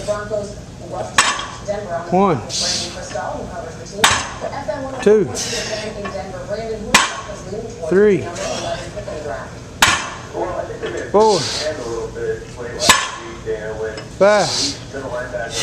Broncos lost Denver on the 1, Brandon Cristal, who covers the team. For FM 2, 104 in Denver, Brandon Woodcock is leading towards 3, number 11 pick in the draft. 4, 5.